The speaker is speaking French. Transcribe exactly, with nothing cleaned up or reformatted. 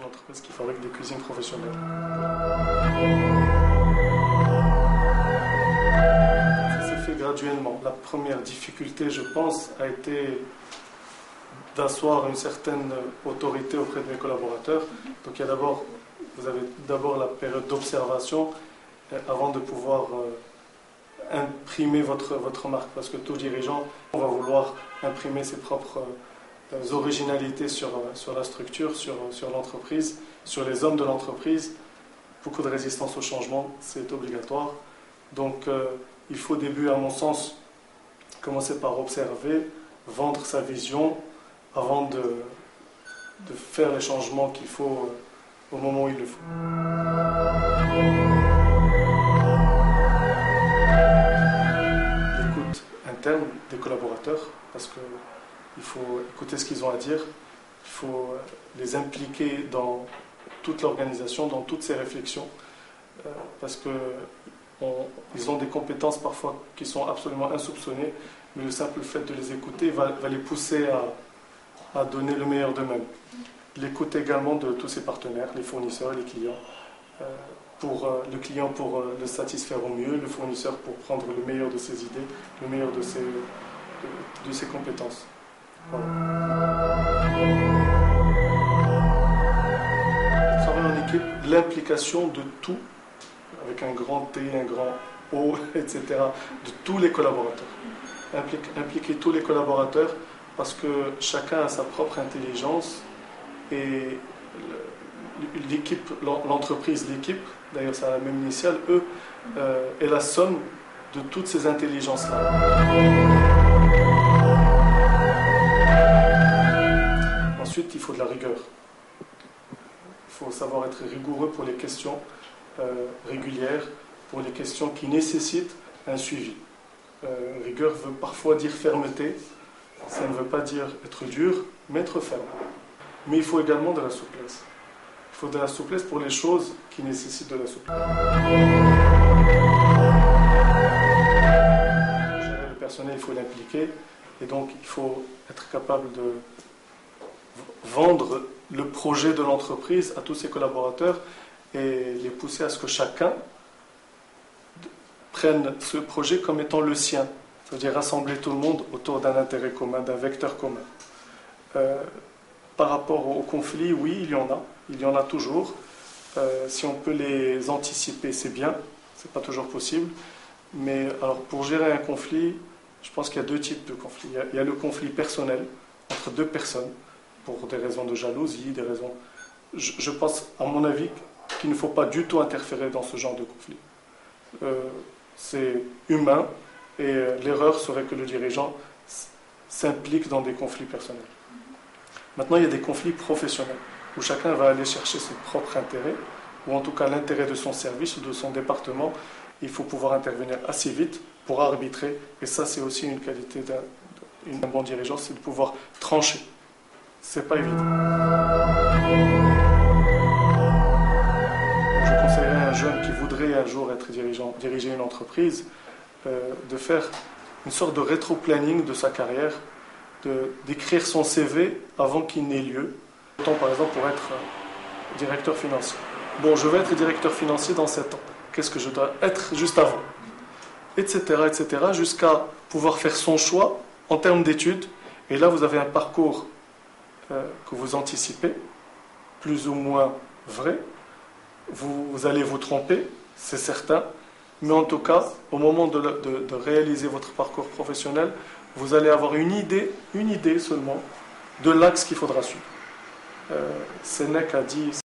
une entreprise qui fabrique des cuisines professionnelles. Ça s'est fait graduellement. La première difficulté, je pense, a été d'asseoir une certaine autorité auprès de mes collaborateurs. Donc il y a d'abord, vous avez d'abord la période d'observation avant de pouvoir euh, imprimer votre, votre marque, parce que tout dirigeant va vouloir imprimer ses propres euh, originalités sur, sur la structure, sur, sur l'entreprise, sur les hommes de l'entreprise. Beaucoup de résistance au changement, c'est obligatoire. Donc euh, il faut au début, à mon sens, commencer par observer, vendre sa vision, avant de, de faire les changements qu'il faut euh, au moment où il le faut. L'écoute interne des collaborateurs, parce qu'il faut écouter ce qu'ils ont à dire, il faut les impliquer dans toute l'organisation, dans toutes ces réflexions, euh, parce qu'ils ont des compétences parfois qui sont absolument insoupçonnées, mais le simple fait de les écouter va, va les pousser à à donner le meilleur d'eux-mêmes. L'écoute également de tous ses partenaires, les fournisseurs, les clients, euh, pour euh, le client pour euh, le satisfaire au mieux, le fournisseur pour prendre le meilleur de ses idées, le meilleur de ses, de, de ses compétences. Voilà. Le travail en équipe, l'implication de tout, avec un grand T, un grand O, et cetera, de tous les collaborateurs. Implique, impliquer tous les collaborateurs, parce que chacun a sa propre intelligence et l'équipe, l'entreprise, l'équipe, d'ailleurs c'est la même initiale, eux, euh, est la somme de toutes ces intelligences-là. Ensuite, il faut de la rigueur. Il faut savoir être rigoureux pour les questions euh, régulières, pour les questions qui nécessitent un suivi. Euh, rigueur veut parfois dire fermeté. Ça ne veut pas dire être dur, mais être ferme. Mais il faut également de la souplesse. Il faut de la souplesse pour les choses qui nécessitent de la souplesse. Gérer le personnel, il faut l'impliquer. Et donc, il faut être capable de vendre le projet de l'entreprise à tous ses collaborateurs et les pousser à ce que chacun prenne ce projet comme étant le sien. C'est-à-dire rassembler tout le monde autour d'un intérêt commun, d'un vecteur commun. Euh, par rapport aux conflits, oui, il y en a. Il y en a toujours. Euh, si on peut les anticiper, c'est bien. Ce n'est pas toujours possible. Mais alors, pour gérer un conflit, je pense qu'il y a deux types de conflits. Il y a, il y a le conflit personnel entre deux personnes, pour des raisons de jalousie, des raisons... Je, je pense, à mon avis, qu'il ne faut pas du tout interférer dans ce genre de conflit. Euh, c'est humain. Et l'erreur serait que le dirigeant s'implique dans des conflits personnels. Maintenant, il y a des conflits professionnels, où chacun va aller chercher ses propres intérêts, ou en tout cas l'intérêt de son service ou de son département. Il faut pouvoir intervenir assez vite pour arbitrer. Et ça, c'est aussi une qualité d'un bon dirigeant, c'est de pouvoir trancher. C'est pas évident. Je conseillerais à un jeune qui voudrait un jour être dirigeant, diriger une entreprise, Euh, de faire une sorte de rétro-planning de sa carrière, de, d'écrire son C V avant qu'il n'ait lieu. Par exemple, pour être euh, directeur financier. Bon, je vais être directeur financier dans sept ans. Qu'est-ce que je dois être juste avant, et cetera, et cetera, jusqu'à pouvoir faire son choix en termes d'études. Et là, vous avez un parcours euh, que vous anticipez, plus ou moins vrai. Vous, vous allez vous tromper, c'est certain. Mais en tout cas, au moment de, de, de réaliser votre parcours professionnel, vous allez avoir une idée, une idée seulement, de l'axe qu'il faudra suivre. Euh, Sénèque a dit